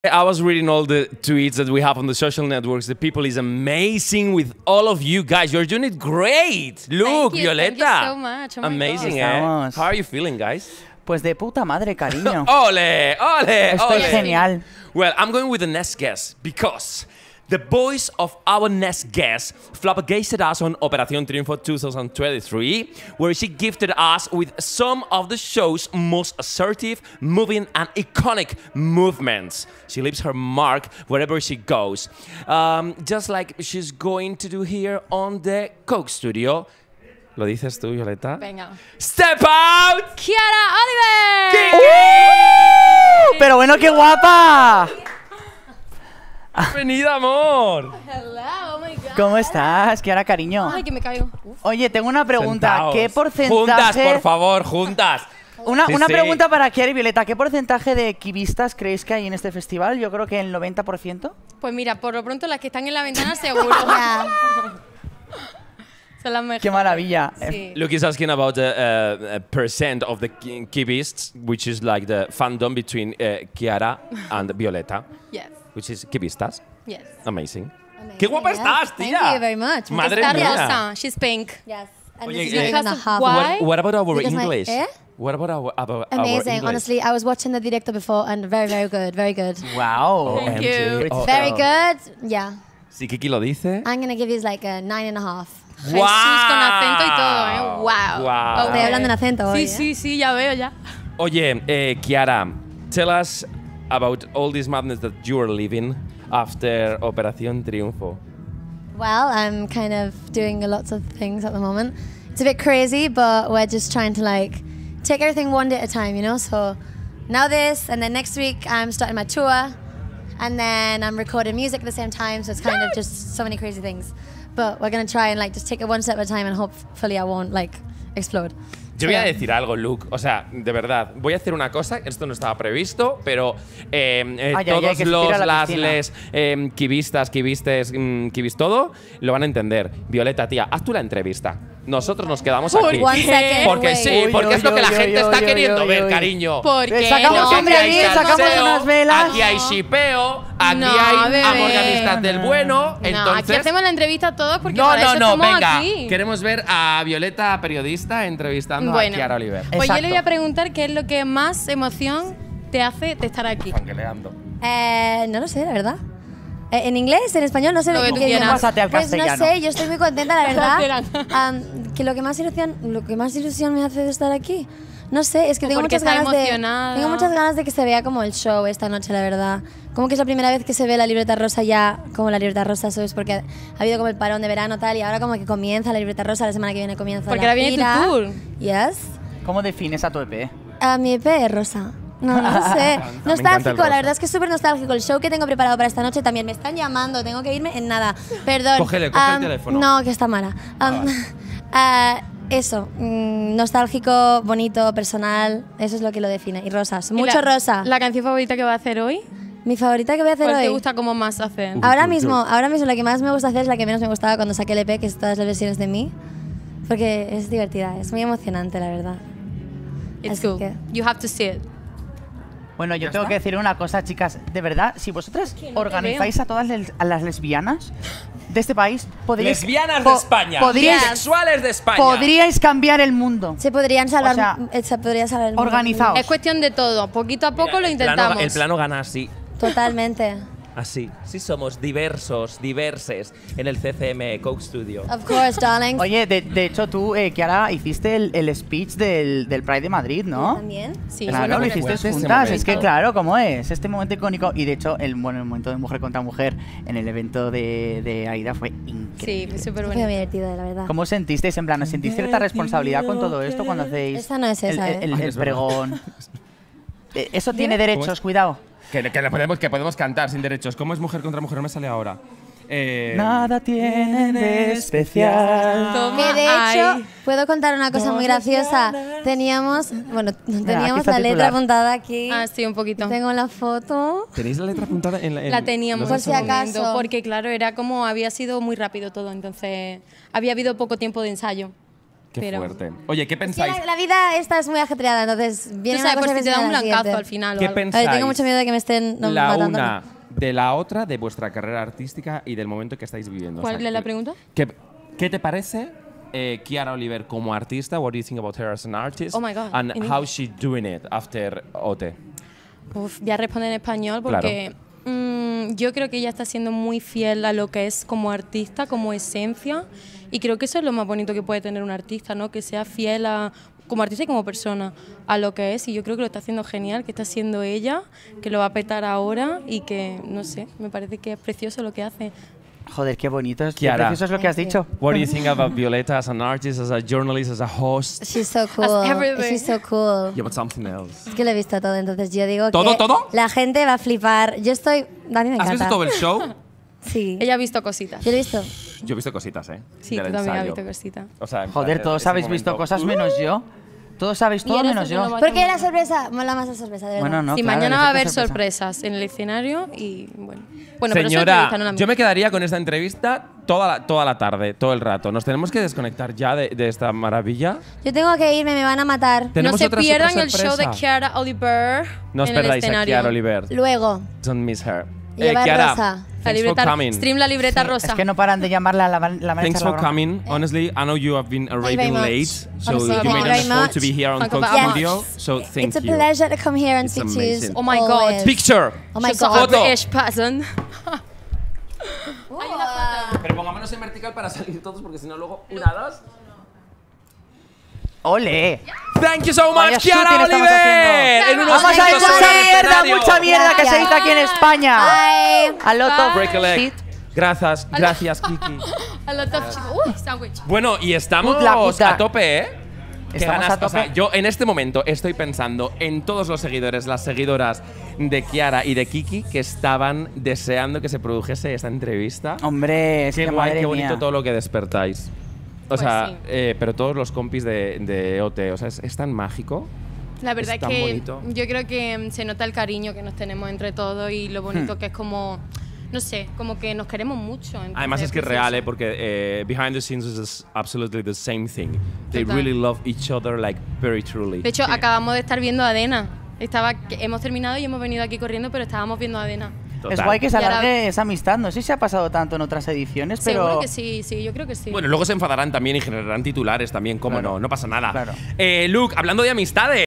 I was reading all the tweets that we have on the social networks. The people is amazing with all of you guys. You're doing it great. Look, Violeta. Thank you so much. Oh amazing, God. How are you feeling, guys? Pues de puta madre, cariño. Ole, ole, Estoy ole. genial. Well, I'm going with the next guest because the voice of our next guest flabbergasted us on Operación Triunfo 2023, where she gifted us with some of the show's most assertive, moving, and iconic movements. She leaves her mark wherever she goes, just like she's going to do here on the Coke Studio. ¿Lo dices tú, Violeta? Venga. ¡Step out! ¡Kiara Oliver! Pero bueno, qué guapa. ¡Bienvenida, amor! Hello, oh my God. ¿Cómo estás? ¿Qué hará, cariño? Ay, que me caigo. Uf. Oye, tengo una pregunta. Sentaos. ¿Qué porcentaje? Juntas, por favor, juntas. Una Sí. pregunta para Kiara y Violeta. ¿Qué porcentaje de kibistas creéis que hay en este festival? Yo creo que el 90%. Pues mira, por lo pronto las que están en la ventana seguro. Son las mejores. ¡Qué maravilla! Sí. Luke is asking about the percent of the Kibists, which is like the fandom between Kiara and Violeta, Yes. which is Kibistas. Yes. Amazing. ¡Qué guapa estás, tía! Thank you very much. Madre Está mía. rosa. She's pink. Yes. And Oye, this is eh, a year and a because half. of why? What about our Because my- English? eh? What about our Amazing. English? Honestly, I was watching the directo before and very, very good. Very good. ¡Wow! Thank you. Oh, Very good. Yeah. Sí, Kiki lo dice. I'm going to give you like a 9.5. Jesús con acento y todo, ¿eh? Wow. Wow. Estoy hablando en acento hoy. Sí, sí, sí, ya veo, ya. Oye, Kiara, tell us about all this madness that you are living after Operación Triunfo. Well, I'm kind of doing lots of things at the moment. It's a bit crazy, but we're just trying to like take everything one day at a time, you know? So now this, and then next week I'm starting my tour, and then I'm recording music at the same time, so it's kind of just so many crazy things. But we're going to try and like just take it one step at a time, and hopefully I won't like explode. Yo voy a Yeah. decir algo, Luke. O sea, de verdad, voy a hacer una cosa. Esto no estaba previsto, pero todos que se tira a la las piscina. les kibistas, kibistes, kibis todo, lo van a entender. Violeta, tía, haz tú la entrevista. Nosotros nos quedamos aquí. One second, Porque wait. sí, Uy, porque uy, es lo que la uy, gente uy, está uy, queriendo uy, ver, uy. cariño. ¿Por qué? Sacamos Porque un aquí hay brindis, sacamos salseo, unas velas. Aquí hay shipeo, aquí No, hay bebé. amorganistas del bueno. No, Entonces, aquí hacemos la entrevista todos porque no, para no, eso no, estamos venga. aquí. Queremos ver a Violeta, periodista, entrevistando Bueno. a Kiara Oliver. Pues yo Exacto. le voy a preguntar qué es lo que más emoción te hace de estar aquí. Angeleando. No lo sé, la verdad. ¿En inglés? ¿En español? No sé. Lo que tú ¿qué quieras. idioma? Pásate al Pues no castellano. sé, yo estoy muy contenta, la verdad. Espera. Que lo que más ilusión me hace de estar aquí. No sé, es que O tengo porque muchas está ganas de. emocionada. Tengo muchas ganas de que se vea como el show esta noche, la verdad. Como que es la primera vez que se ve la libreta rosa ya como la libreta rosa, ¿sabes? Porque ha habido como el parón de verano tal y ahora como que comienza la libreta rosa, la semana que viene comienza Porque la ahora viene tu gira. tour. Yes. ¿Cómo defines a tu EP? Mi EP es rosa. No sé. encanta el Nostálgico, rosa. la verdad es que es súper nostálgico. El show que tengo preparado para esta noche también me están llamando. Tengo que irme en nada. Perdón. Coge el teléfono. No, que está mala. Eso, nostálgico, bonito, personal. Eso es lo que lo define. Y rosas. ¿Y Mucho la- rosa. ¿La canción favorita que va a hacer hoy? Mi favorita que voy a hacer ¿Cuál hoy. te gusta como más hacer? Ahora mismo la que más me gusta hacer es la que menos me gustaba cuando saqué el EP, que es todas las versiones de mí. Porque es divertida, es muy emocionante, la verdad. It's Así cool. que- You have to see it. Bueno, yo tengo que decir una cosa, chicas. De verdad, si vosotras no te organizáis a todas a las lesbianas de este país, podríais... Lesbianas de España. Podríais, Bisexuales de España. podríais cambiar el mundo. Se podrían salvar. O sea, se podría salvar el mundo. organizaos. Es cuestión de todo. Poquito a poco lo El intentamos. plano gana así. Totalmente. Así. Sí somos diverses en el CCM Coke Studio. Of course, darling. Oye, de hecho tú, Kiara, hiciste el speech del Pride de Madrid, ¿no? También. Sí, Claro, bueno, lo porque- hiciste ese juntas. momento. Es que claro, ¿cómo es? Este momento icónico. Y de hecho, el momento de mujer contra mujer en el evento de Aida fue Sí, increíble. fue súper Fue muy bonito. divertido, la verdad. ¿Cómo sentisteis? En plan, ¿os sentís cierta responsabilidad con todo esto cuando hacéis Esa no es esa, el Es verdad. pregón? Eso tiene derechos, cuidado. Que podemos cantar sin derechos. ¿Cómo es mujer contra mujer? No me sale ahora. Nada tiene de especial. Toma, Que de hecho, ay. puedo contar una cosa muy graciosa. Teníamos aquí está la el letra titular. apuntada aquí. Ah, sí, un poquito. Tengo la foto. ¿Tenéis la letra apuntada en la La teníamos Por en si ese momento, acaso. porque claro, era como había sido muy rápido todo, entonces había habido poco tiempo de ensayo. Qué pero fuerte. Oye, ¿qué Es que pensáis? la vida esta es muy ajetreada, entonces tú viene una sabes, cosa por si te da un la blancazo siguiente. al final o ¿Qué algo. A ver, pensáis? tengo mucho miedo de que me estén la matando. una de la otra, de vuestra carrera artística y del momento que estáis viviendo. ¿Cuál es la pregunta? ¿Qué te parece Chiara Oliver como artista? What do you think about her as an artist? Oh my God, And in how she doing it after OT? Uf, voy a responder en español porque yo creo que ella está siendo muy fiel a lo que es como artista, como esencia, y creo que eso es lo más bonito que puede tener un artista, ¿no? Que sea fiel a, como artista y como persona a lo que es, y yo creo que lo está haciendo genial, que está siendo ella, que lo va a petar ahora y que, no sé, me parece que es precioso lo que hace. Joder, qué bonito. Qué Chiara. precioso es lo que has dicho. What do you think about Violeta as an artist, as a journalist, as a host? She's so cool. everything. She's so cool. Yeah, but something else. Es que lo he visto todo, entonces yo digo ¿Todo, que todo? la gente va a flipar. Yo estoy... A mí me encanta. ¿Has visto todo el show? Sí. Ella ha visto cositas. Yo lo he visto. Yo he visto cositas, ¿eh? Sí, del tú también has ensayo. visto cositas. O sea, en Joder, plan, todos ese habéis visto momento. cosas menos yo. Todos sabéis todo Y eres menos el que no yo. va- Porque la sorpresa, mola más la sorpresa, de verdad. Bueno, no, sí, claro, mañana el va a efecto haber sorpresa. sorpresas en el escenario y bueno. Bueno, pero esa Señora, entrevista no la yo me quedaría con esta entrevista toda la tarde, todo el rato. ¿Nos tenemos que desconectar ya de esta maravilla? Yo tengo que irme, me van a matar. No Tenemos se otra pierdan el sorpresa. show de Chiara Oliver No os en el perdáis a escenario. Chiara Oliver. Luego. Don't miss her. Llevar Chiara, rosa. La thanks for libreta, coming. stream la libreta rosa. Es que no paran de llamarla la Thanks for coming. Honestly, I know you have been very arriving much. late, so Honestly, you thank made you an very effort to be much. here on Thank Coke you very Studio, much. so thank It's a you. pleasure to come here and It's speak to you. amazing. Oh my God. always. Picture. Oh my She's a God. British person. Pero pongámonos en vertical para salir todos, porque si no luego una, dos. ¡Ole! Thank you so Vaya much, Chiara shooting estamos Oliver. En unos Vamos a ver minutos mucha sobre el mierda, escenario. mucha mierda que se dice aquí en España. Bye. A lot of Break a leg. shit. Gracias, Kiki. A lot of sandwich. Bueno, y estamos Puta, puta. a tope, ¿eh? Qué Estamos ganas, a tope. o sea, yo en este momento estoy pensando en todos los seguidores, las seguidoras de Chiara y de Kiki que estaban deseando que se produjese esta entrevista. Hombre, es Qué que guay, madre qué bonito mía. todo lo que despertáis. O Pues sea, sí. pero todos los compis de OT, o sea, es tan mágico. La verdad Es es tan que bonito. yo creo que se nota el cariño que nos tenemos entre todos y lo bonito que es como, no sé, como que nos queremos mucho. Entonces, Además es que es precioso. real, porque behind the scenes is absolutely the same thing. They Total. really love each other like very truly. De hecho, acabamos de estar viendo a Adena. Hemos terminado y hemos venido aquí corriendo, pero estábamos viendo a Adena. Total. Es guay que se Y ahora- alargue esa amistad. No sé si ha pasado tanto en otras ediciones, pero. Seguro que sí, sí, yo creo que sí. Bueno, luego se enfadarán también y generarán titulares también, cómo Claro. no pasa nada. Claro. Luke, hablando de amistades.